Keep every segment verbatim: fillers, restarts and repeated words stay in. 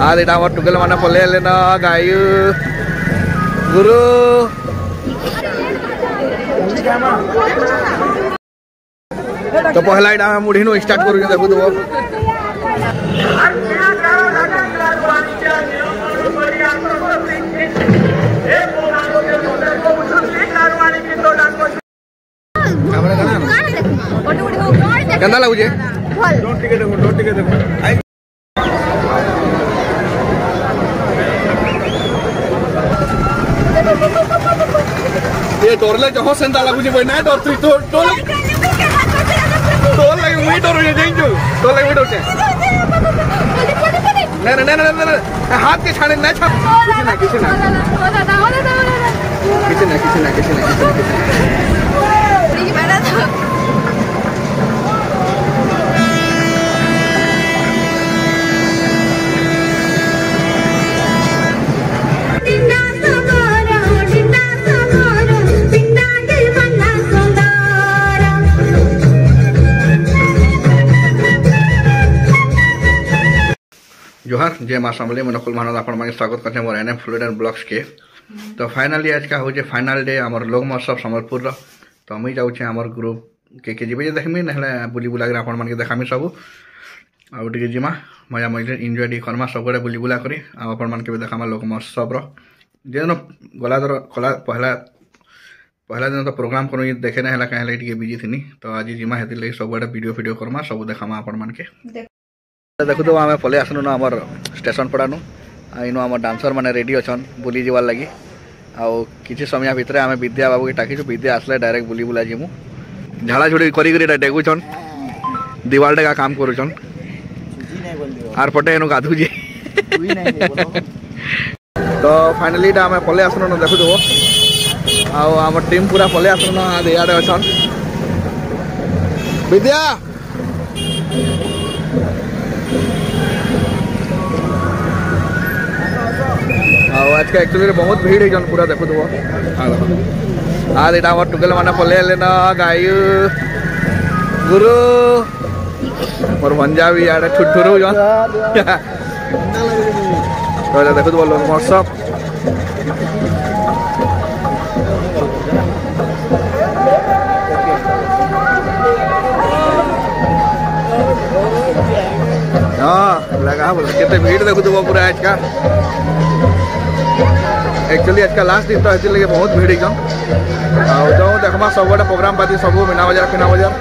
आज इटा मोर टुकेल माने पले लेना गायु गुरु तो पहला इटा मुढ़ी नु स्टार्ट करू देखु दो केंदा लागुजे डोंट टिके देखो डोंट टिके देखो ये डोरले जहो सेंदा लागुजे बय ना डोर तू तो तो तो लगे मुई डोर जे जेंजो तो लगे मुई डोर छे नहीं नहीं नहीं नहीं हाथ के छाने ना छा किसी ना किसी ना किसी ना किसी ना किसी ना किसी ना जोहार जय माँ समली मैं नकुल महानंद आपण माने स्वागत करते मोर एनएम फ्लूइड एंड ब्लॉग्स के। तो फाइनली आज का हो जे फाइनल डे आमर लोक महोत्सव संबलपुर रो। तो मुई जाउछे आमर ग्रुप के के जीवे देखमी नहले बुली बुला के आपण माने देखामी सब आ टिके जिमा मजा मजे एंजॉय डी करमा सब गडे बुली बुला करी आ आपण माने के देखामा लोक महोत्सव रो जेनो गला दर कला पहला पहला दिन तो प्रोग्राम कोनो देखे ना हला काहे टिके बिजी थिनी। तो आज जिमा हेति ले सब गडे वीडियो वीडियो करमा सब देखामा आपण माने के देखु तो आम पले आसनु ना आमर स्टेशन पड़ानु आइनु आम डांसर माने रेडी अछन बुली जीवार लगी आउ किछि समय भितर आम विद्या बाबू के टाकी विद्या आसले डायरेक्ट बुली बुला जिमु झाड़ा झुड़ी करी करी डेगुछन दीवार टे का काम करूछन आर पटे एनु गाधु जी तो फाइनली टा आम पले आसनु ना देखु दो आउ आम टीम पूरा पले आसनु ना याडे अछन विद्या आज का एक्चुअली बहुत भीड़ है पूरा देखो तो आज इटा मोर टुकेल माने पले लेना गायु गुरु मोर भंजा भी यार ठुठुरु जन तो देखो तो लोग महोत्सव हाँ लगा बोल कितने भीड़ देखो तो पूरा आज का एक्चुअली आज का लास्ट दिन तो लगे बहुत भीड़ एकदम जो देखमा सब गोटे प्रोग्राम पाती सब मीना बजार फिना बजार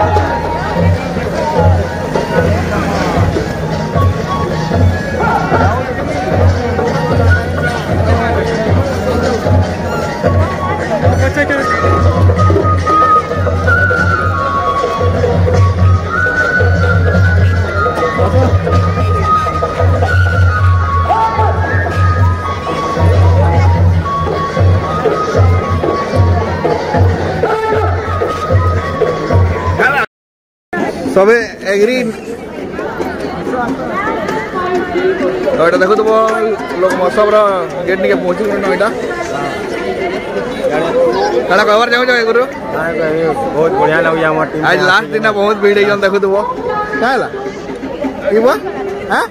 सबे एग्री तो ये देखो तो लोग महोत्सव गेट निके पहुंची गए ना कड़ा कवर जाओ जाओ गुरु बहुत बढ़िया लग हमर टीम आज लास्ट दिन बहुत भीड़ है देखो तो का हला ई बा हां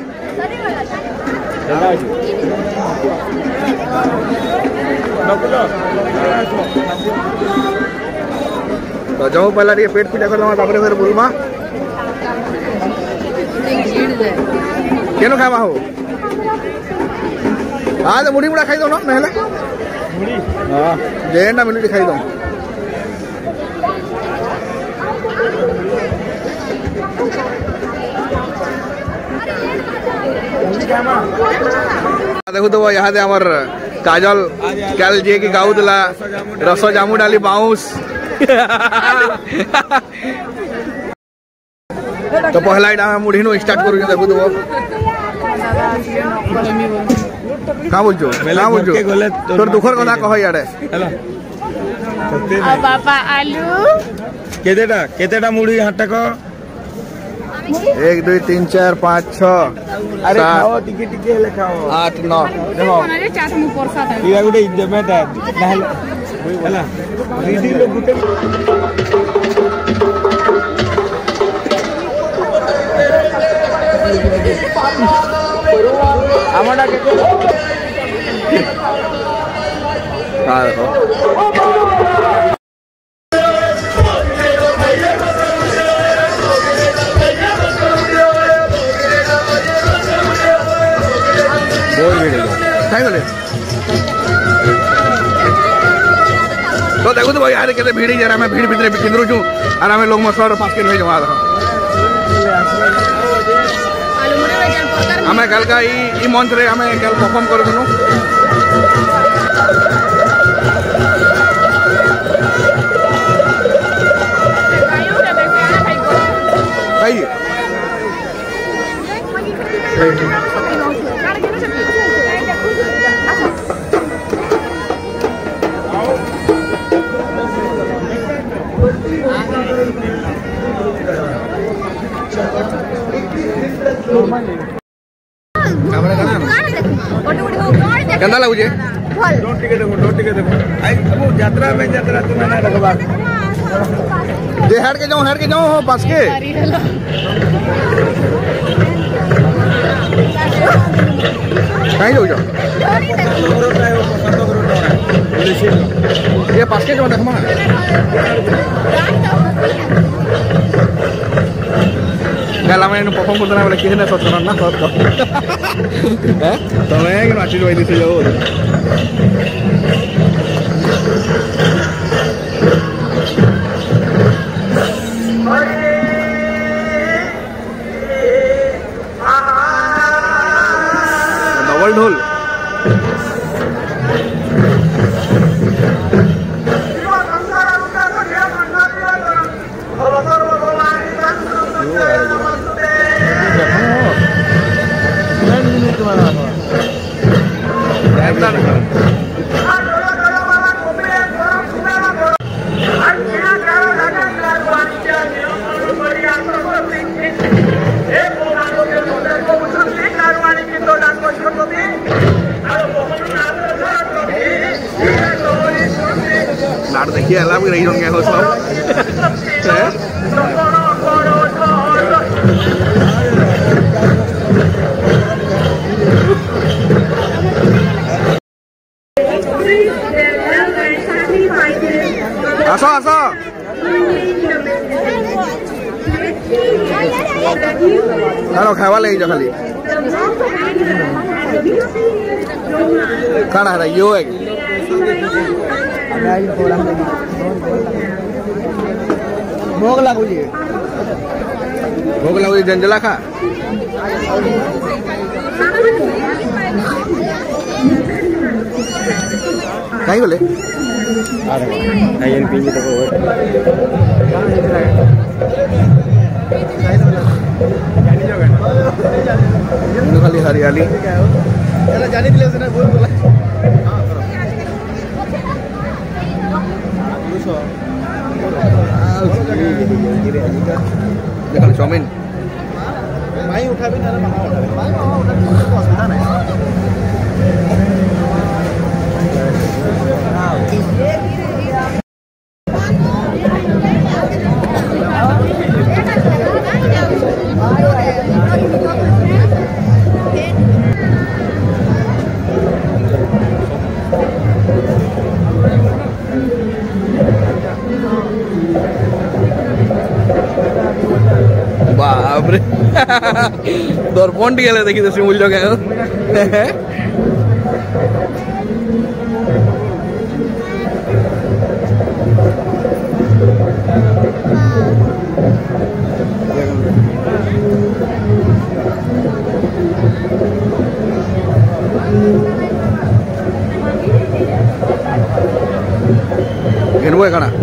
तो जाओ पहला ये पेट पूजा करला तापरे फिर बोलमा केनो खावा हो आज मुड़ी मुड़ा खाई दो ना नहले मुड़ी हां जेना मिली खाई दो देखो तो यहाँ दे हमार काजल कल जे की गाऊ दिला रसो जामू डाली बाउंस तो पहला इटा मुढ़ी नु स्टार्ट करू देखु दो का बोलजो का बोलजो तोर दुखर कथा कह याडे आ बाबा आलू केतेटा केतेटा मुढ़ी हाटा को एक दो तीन चार पाँच छह अरे खाओ टिके टिके ले खाओ आठ नौ देखो ना चाट मु परसा था इया गुटे देमेटा नहला हला दीदी लोग गुटे आमटा के हाँ देखो तो देखो तो भाई यार कहते भीड़ ही जरा मैं भीड़ भीतर किंद्रू छू और हमें लोग मसला पास के नहीं जमा देखो हमें कल का ई मंच रे हमें कल परफॉर्म कर दुनु भाई केंदा लागुजे डोंट टिकट देखो डोंट टिकट देखो आई अब यात्रा में यात्रा तुम्हें ना रखबा दे हेड के जाओ हेड के जाओ हो पास के कहीं जाओ जाओ ये पास के जाओ देखो गला में इन परफॉर्म करना वाला किसी ने सोच रहा ना सोच हैं तो मैं कि नाची जो इधर से जाओ डबल ढोल लाड़ देखिए अल्लाह भी रही होंगे हो सब आसो आसो हेलो खावा ले जा खाली काढ़ा है यो है भोग लागू जी भोग लागू जी जंजला खा कहीं बोले खाली हरियाली जानी देखो चाउमीन माई उठा भी ना असुविधा नहीं बाप रे दर्पण टी गले देखी दसी मूल्य क्या घेनबो है खाना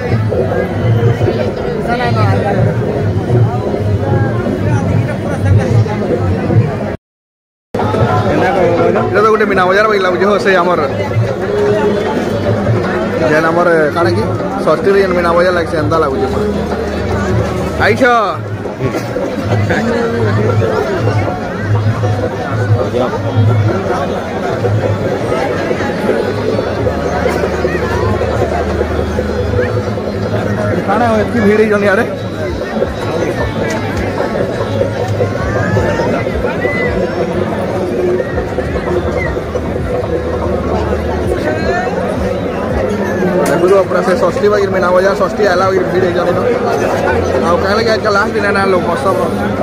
तो गोटे मीना बजार भाई लगुच हो से आमर जेन आमर काना कि षष्ठी जेन मीना बजार लगे एंता लगुच आईछ काना एतकी भीड़ ही जन यारे देखो पूरा से षष्ठी बागी मीना बजार षष्ठी आला बागी भीड़ जानी तो आ कहे लगे आज लास्ट दिन है ना लोग महोत्सव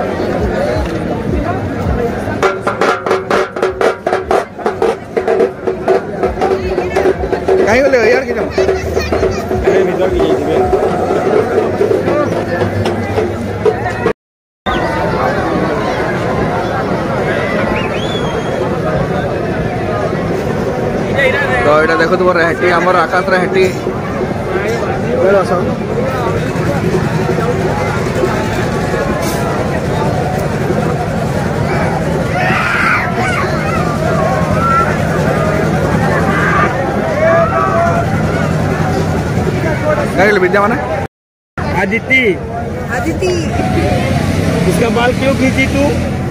कहीं बोले यार कि तो ये देखो तुम रेहटी आमर आकाश रेहटी विद्या माने आदिति आदिति इसका बाल क्यों खींची तू?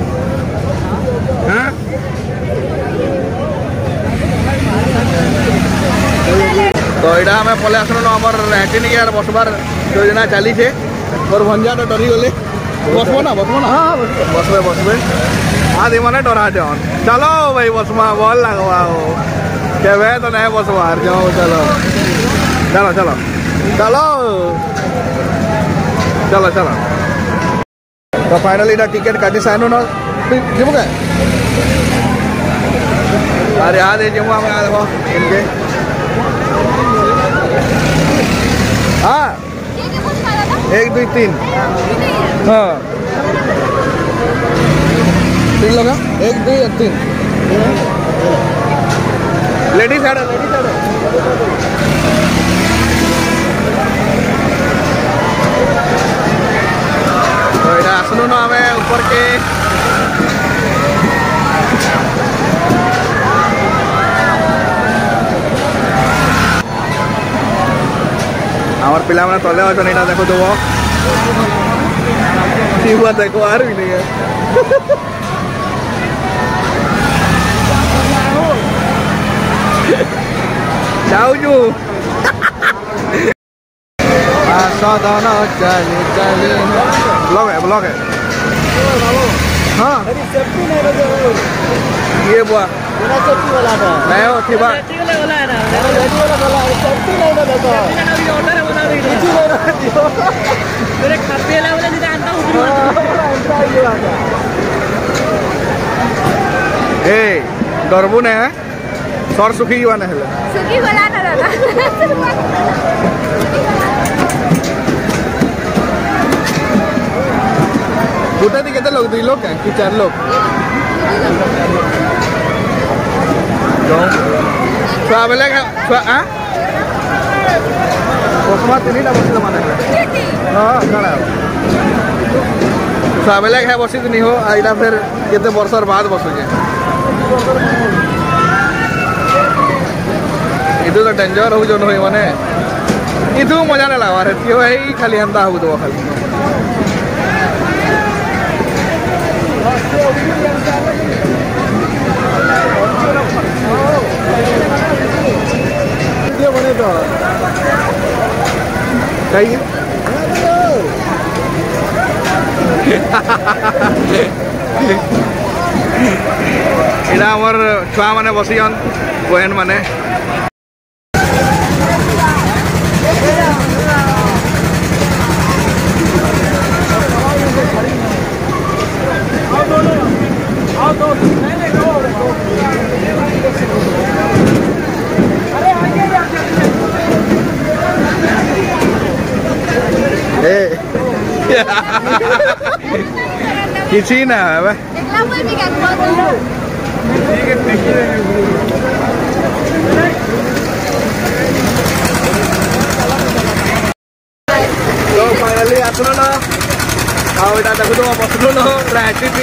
हाँ तो यहाँ आम पलि आसन आमर रेहटी नहीं यार बसबार योजना चली है और भंजा तो डरी गले बसबो ना बसबो ना हाँ बसबे बसबे आदि मैंने डरा जाओ चलो भाई बसमा बॉल लगवाओ के तो नहीं बसवार जाओ चलो चलो चलो चलो चलो चलो तो फाइनली इधर टिकट काटी साइन ना जीव क्या अरे याद है जीव आम देखो इनके हाँ एक दो तीन हाँ तीन लोग एक दो तीन लेडीज है लेडीज है तो इधर आसनू ना हमें ऊपर के हमारे पिला मैंने तले हो नहीं देखो तो वो हुआ देखो यार भी नहीं है जाओ जू साधना चले चले ब्लॉग है ब्लॉग है हाँ ये बुआ नहीं हो थी बात ए डरबू ने सर सुखी जुआ नहीं सुखी बोला ना दादा गोटे थी केते लोग दुई लोग क्या कि चार लोग छुआ बेले छुआ हाँ बसमा तीन टा बस माने हाँ कड़ा छुआ बेले है बसी नहीं हो आइला फिर केते वर्षर बाद बसुचे इधर तो डेंजर हो जो नहीं माने इधर मजा नहीं लगा रहे क्यों है खाली अंधा हो तो खाली बने तो कहीं इधर हमार छुआ माने बसियन बहन माने किसी ना है तो फाइनली आसलो ना आओ इटा देखो तो बसलो ना रहती थी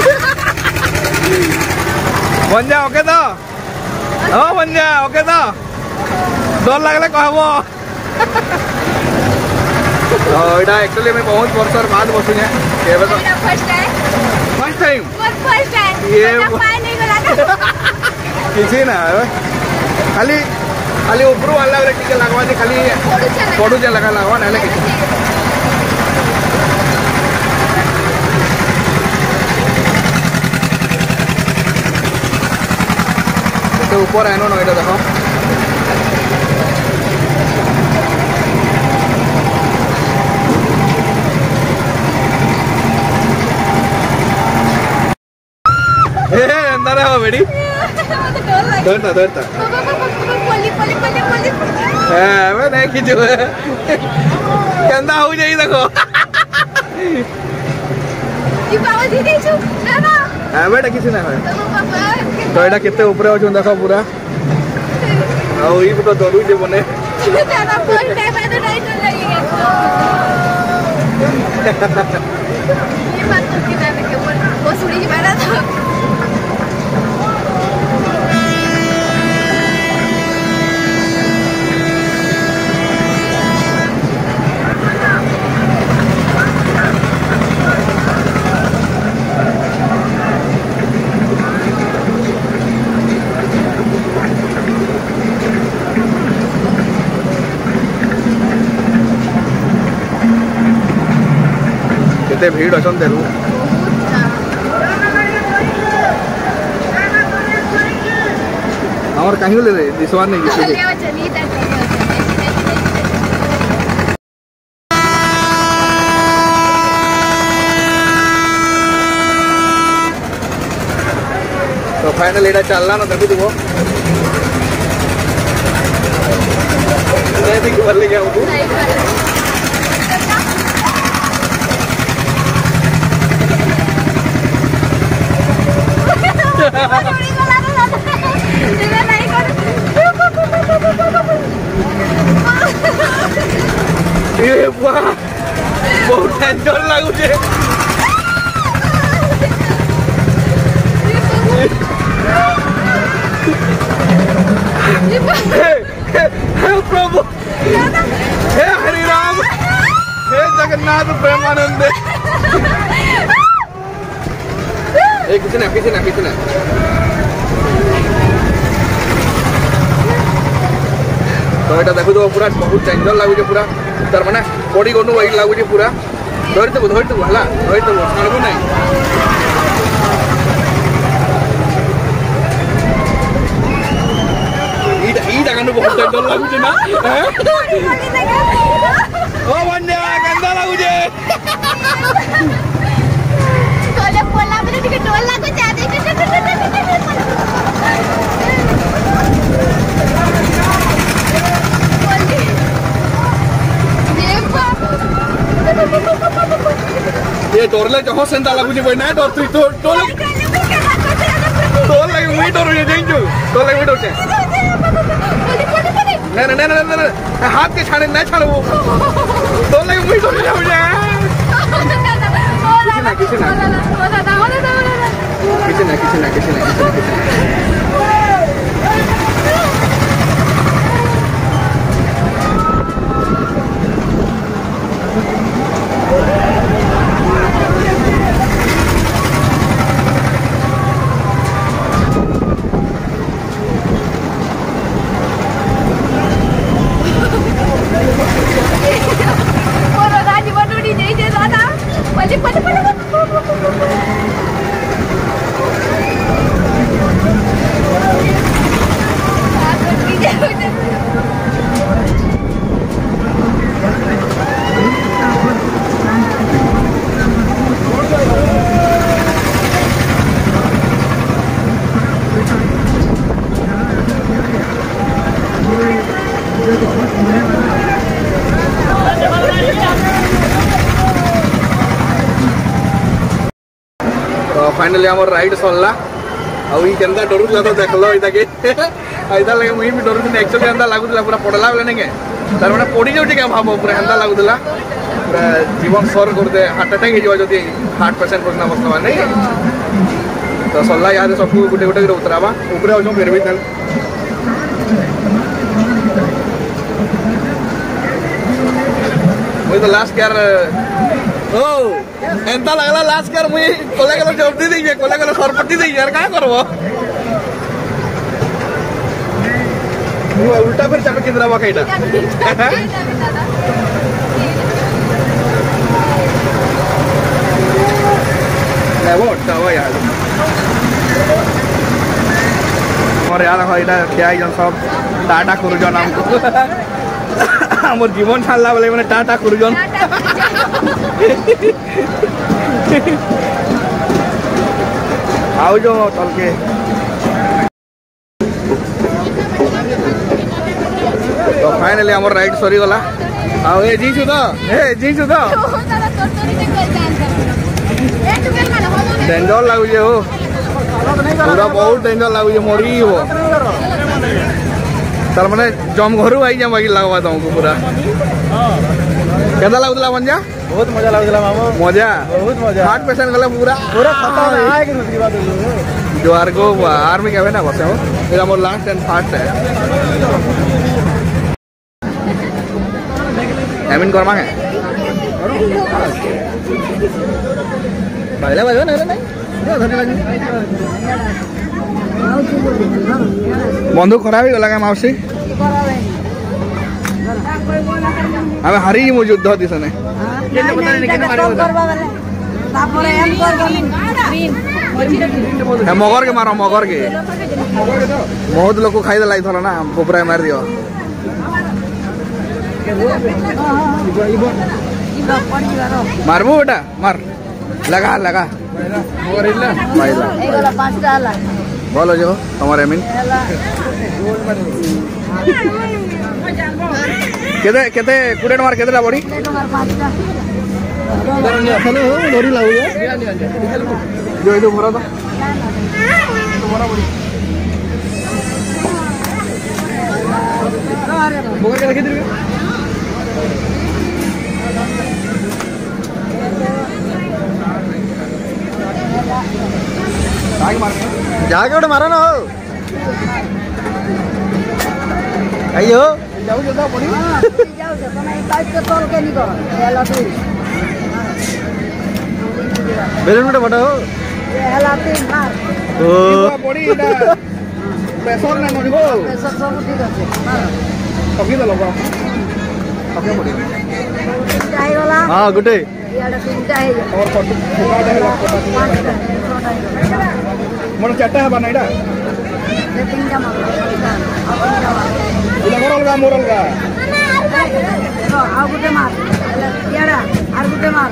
बन जा ओके तो हाँ बन जा ओके तो डर लगले कहबो तो इटा एक्चुअली मैं बहुत वर्षर बाद बसु है केबे तो first time first time first time ये पाए नहीं गला किसी ना खाली खाली ऊपर वाला रे के लगवा दे खाली पड़ू जे लगा लगवा ना ले तो ऊपर आनो ना इटा देखो ए अंदर हो बेड़ी मते डर लागे धरता धरता पली पली पली पली हां मैं नहीं खींचो केंदा हो जाई देखो ई बाबा जी देछु ना ना हां बेटा किसी ना है तो पापा तो एटा केते ऊपर हो देखो पूरा आ ई तो डरू जे बने दादा फर्स्ट टाइम आई तो नहीं डर लगेगा ये बात तो कि ना के वो सुड़ी जी मारा था केते भीड़ अछन देखू और कहीं ले रे दिसवा नहीं किसी चलिए चलिए तो फाइनल एटा चलना ना देखो देखो मैं भी कर ले गया हूं ये वाह बहुत टेंशन लागू छे हे प्रभु हे हरि राम हे जगन्नाथ प्रेमानंद ए किसी ना किसी ना किसी ना तो এটা দেখো তো পুরা বহুত টেনশন লাগুছে পুরা তার মানে বডি গনু ওই লাগুছে পুরা ধরে তো ধরে তো হলা ধরে তো ছাড়বো নাই এইটা এইটা কেন বহুত টেনশন লাগুছে না হ্যাঁ ও বন্ধা গন্ধা লাগুছে তোলে পোলা বলে টিকে ডর লাগো যা দেখে ये डरले जहो सेंता लागुची बय ना डर तू तो तो तो लगे मी डर ये जाइन जो तो लगे मी डर छे ना ना ना ना हाथ के छाने ना छाड़ो तो लगे मी डर जाऊ जा किसी ना किसी ना किसी ना किसी ना किसी ना फाइनली हमर राइड सरला आ ई केंदा डरुला तो देखलो इता के आइदा लगे मुई भी डरुनी एक्चुअली केंदा लागुला पूरा पडला बेले नेके तार माने पडी जाउची के भाबो पूरा केंदा लागुला पूरा जीवन सर कर दे हार्ट अटैक हे जो जदी हार्ट पेशेंट कोना अवस्था माने तो सरला याद सब गुटे गुटे के उतराबा ऊपर हो जो फिर भी तल मुई तो लास्ट केयर ओ एंता लगला लास्ट कर मुई कोले कोले जॉब दे देई कोले कोले सरपट्टी देई यार का करबो मुई उल्टा फिर चापे केंद्रा बा कइटा ना वो टावा यार और यार होइडा क्या जन सब टाटा करू जन हमको हमर जीवन छाड़ला बोले माने टाटा करू जन आओ जो चल के तो फाइनली हमर राइड सरी गला आओ ए जी सुदा ए जी सुदा डेंजर लागु जे हो पूरा बहुत डेंजर लागु जे मरी हो तार माने जम घरु आई जा बाकी लागवा तुमको पूरा केदा लागुला मंजा बहुत मजा लागुला मामू मजा बहुत मजा हार्ट पेशेंट गला पूरा पूरा खतरनाक आए के दूसरी बात है जो आर को आर्मी के ना बसे हो ये मोर लास्ट एंड फास्ट है एमिन कर मांगे बाइला बाजो ना नहीं जो धनी लगी बंदूक खराब ही गला के मावसी हमें हारी ही युद्ध होती सने केने पता नहीं केने मारे तापरे एम कर है मगर के मारो मगर के बहुत लोग को खाई दलाई थला ना पोपरा मार दियो मारबो बेटा मार लगा लगा मगर इल्ला माइला एगोला पाँच डाला बोलो जो हमारे अमीन केते केते कुडेट मार केतेला बड़ी हेलो डोरी लागु जो इदो भरा तो भरा बड़ी मगर के देखि दिबे आगे मार जाके उठे मारो ना हो अयो जाऊ जल्दा पड़ी जाऊ जा तने काट के तोल के निको एला तू बेलून उठे बड़ा हो एला तीन मार ओ पड़ी इटा प्रेशर ना नडिबो सब सब ठीक আছে मार पकी दलो बा पके पड़ी जाई वाला हां गुटे याडा तीन जाई और फोटो फोटो दे मन चट्टा है बनाइडा ये तीन जा मार इला मोरल का मोरल का आ गुटे मार याडा आर गुटे मार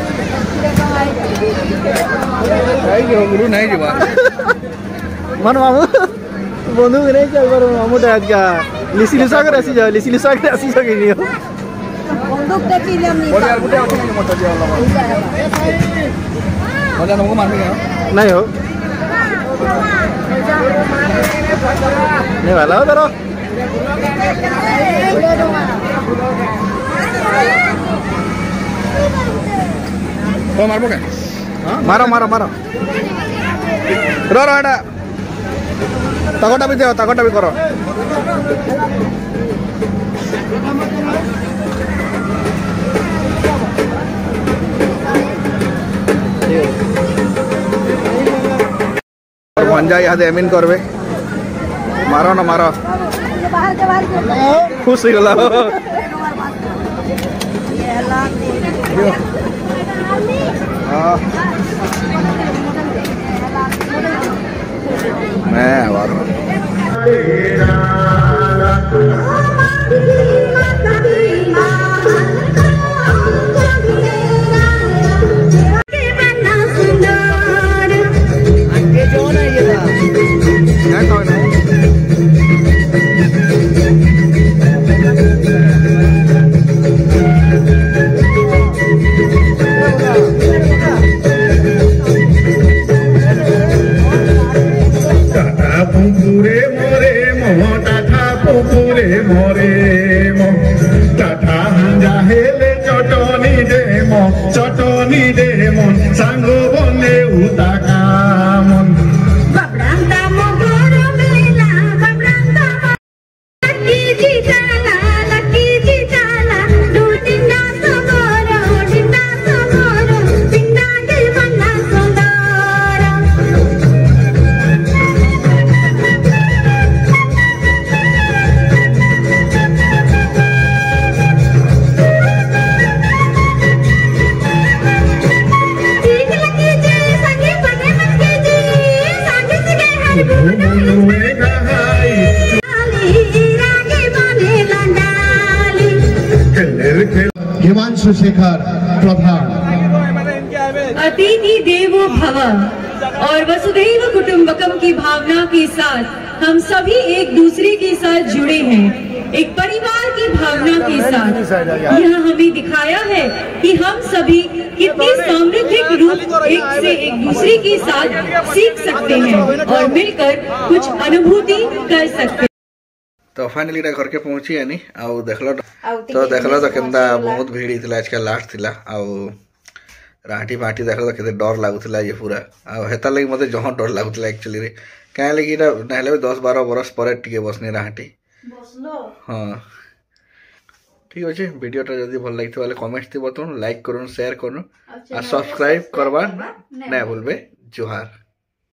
आई जो गुरु नहीं जीवा मन मामू बंदूक नहीं चल पर मामू डाज का लिसी लिसा कर ऐसी जा लिसी लिसा कर ऐसी जा नहीं हो बंदूक ते पी लेम और यार गुटे आते नहीं मोटा दिया अल्लाह मजा तुमको मारने का नहीं हो नहीं वाला हो तेरा तो मारबो के मारो मारो मारो रो रो एटा तगटा भी दे तगटा भी करो पंजा याद एमिन करबे मारो ना मारो बाहर के बाहर के खुश ही गला एला हां मैं वारो पुपुरे मोरे मोटा था पुपुरे मोरे मो टाटा हंजा हेले चटनी दे मो चटनी दे मन सांगो बने उताका मन बाबरांता मोगर मेला बाबरांता लकी जी जाला लकी जी जाला दुनिया सगोर डिंडा सगोर डिंडा के बन्ना सुंदर हिमांशु शेखर प्रधान अतिथि देवो भव और वसुधैव कुटुंबकम की भावना के साथ हम सभी एक दूसरे के साथ जुड़े हैं, एक परिवार की भावना के साथ। यह हमें दिखाया है कि हम सभी कितनी समृद्धिक रूप एक से एक दूसरे के साथ सीख सकते हैं और मिलकर कुछ अनुभूति कर सकते हैं। तो फाइनली घर के पहुंची यानी आउ देखल तो देखल तो केंदा बहुत भीड़ थी आज का लास्ट थिला आउ राटी पाटी देखल तो केते डर लागुला ये पूरा आ हेता लगी मते जहाँ डर लागुला एक्चुअली रे कहीं लगी ना दस बारह बरस पर टिके बसनी राटी हाँ ठीक अच्छे वीडियोटा जदि भल लगी कमेंट्स थी बताऊँ लाइक करूँ शेयर करूँ और सब्सक्राइब करवा नहीं भूलबे। जोहार।